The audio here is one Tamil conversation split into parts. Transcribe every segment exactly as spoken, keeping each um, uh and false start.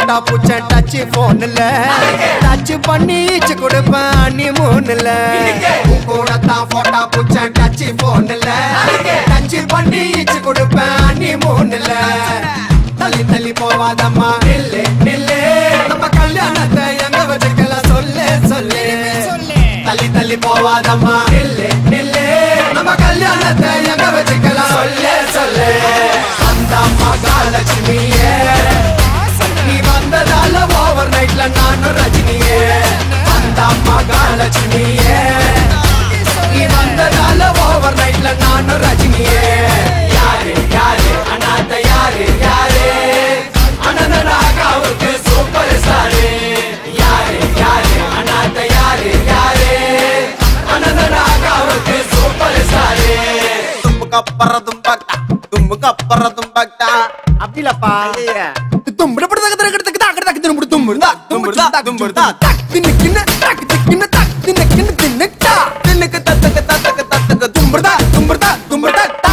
போட்டா பூச்ச டச் போன்ல டச் பண்ணி ஈச்சு கொடுப்பேன் அண்ணி மூணுல கூட தான் போட்டா பூச்ச டச் போன்ல டச் பண்ணி ஈச்சு கொடுப்பேன் அண்ணி மூணுல தள்ளி தள்ளி போவாதம்மா நில்லு நில்லு நம்ம கல்யாணத்தை எங்க வச்சுக்கலாம் சொல்லு சொல்லு தள்ளி தள்ளி போவாதம்மா நில்லு நில்லு நம்ம கல்யாணத்தை எங்க வச்சுக்கலாம் சொல்லு சொல்லு அந்த மகாலட்சுமியே நீ வந்ததால ஓவர் நைட்ல நானும் ரஜினியே அந்த மகாலட்சுமியே நீ வந்ததால ஓவர் நைட்ல நானும் ரஜினியே யாரு யாரு அனாத யாரு யாரு அனந்தராகாவுக்கு சூப்பர் ஸ்டாரு யாரு யாரு அனாத யாரு யாரு அனந்தராகாவுக்கு சூப்பர் ஸ்டாரு தும்புக்கு அப்புறதும் பக்தா தும்புக்கு அப்புறதும் பக்தா அப்படிலப்பா தும்புட பட தக தக தக தக தக தும்புட தும்புடா தும்புடா தும்புடா தக் தின்னு கின்னு தக் தின்னு தக் தின்னு கின்னு தின்னுடா தின்னுக்கு தத்தக தத்தக தத்தக தும்புடா தும்புடா தும்புடா டா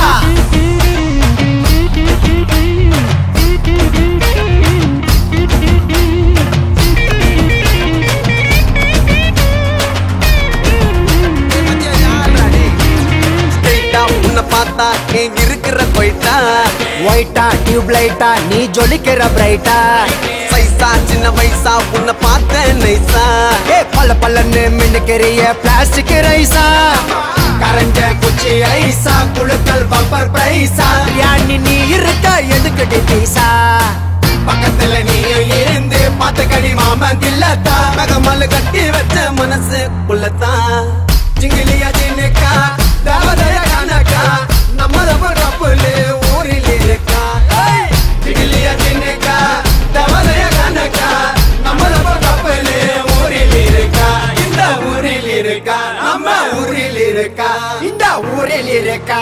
பார்த்தா எங்க இருக்கிற போயிட்டா ஒயிட்டா டியூப் லைட்டா நீ ஜொலிக்கிற பிரைட்டா சைஸா சின்ன வயசா உன்னை பார்த்த நைசா ஏ பல்ல பல்லன்னு மின்னுக்கிறிய பிளாஸ்டிக் ரைஸா கரண்ட குச்சி ஐசா குழுக்கள் பம்பர் பிரைஸா யானி நீ இருக்க எதுக்கிட்டு பைசா பக்கத்துல நீயும் இருந்து பார்த்த கடி மாமன் கில்லத்தா மகமல் கட்டி வச்ச மனசு புள்ளத்தா ஜிங்கிலியா ஜின்னுக்கா தேவதைய கணக்கா நம்ம ரப்புலு ஊரில் இருக்கா ஜிங்கிலியா ஜின்னுக்கா தேவதைய கணக்கா நம்ம ரப்புலு ஊரில் இருக்கா இந்த ஊரில் இருக்கா நம்ம ஊரில் இருக்கா இந்த ஊரில் இருக்கா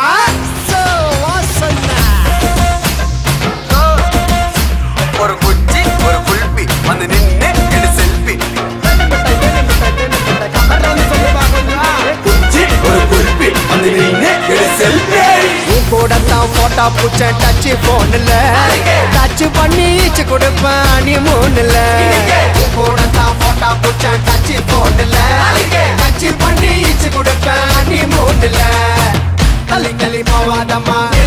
ஒரு குச்சி ஒரு குல்பி வந்து நின்று எடு செல்ஃபி போட்டா பூச்ச டச் போன்ல டச் பண்ணி ஈச்சு கொடுப்பேன் அணி மூணுல கூட தான் போட்டா பூச்ச டச் போன்ல டச் பண்ணி ஈச்சு கொடுப்பேன் அணி மூணுல தள்ளி தள்ளி போவாதம்மா